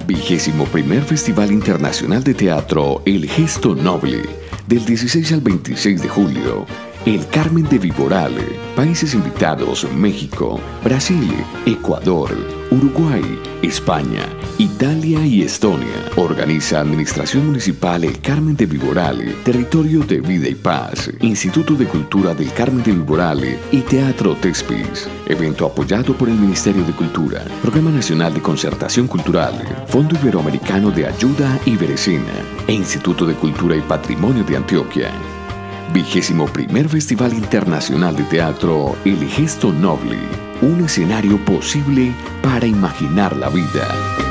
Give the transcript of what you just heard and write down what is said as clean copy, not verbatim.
21º Festival Internacional de Teatro El Gesto Noble, del 16 al 26 de julio. El Carmen de Viboral. Países invitados: México, Brasil, Ecuador, Uruguay, España, Italia y Estonia. Organiza Administración Municipal El Carmen de Viboral, Territorio de Vida y Paz, Instituto de Cultura del Carmen de Viboral y Teatro Tespis. Evento apoyado por el Ministerio de Cultura, Programa Nacional de Concertación Cultural, Fondo Iberoamericano de Ayuda Iberesina e Instituto de Cultura y Patrimonio de Antioquia. 21º Festival Internacional de Teatro El Gesto Noble. Un escenario posible para imaginar la vida.